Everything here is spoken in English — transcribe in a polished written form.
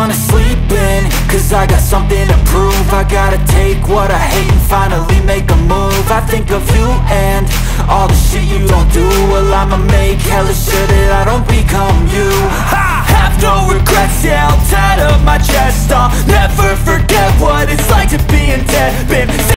wanna sleep in, cause I got something to prove. I gotta take what I hate and finally make a move. I think of you and all the shit you don't do. Well, I'ma make hella sure that I don't become you. I have no regrets, yeah, I'll tie up my chest. I'll never forget what it's like to be in debt. Been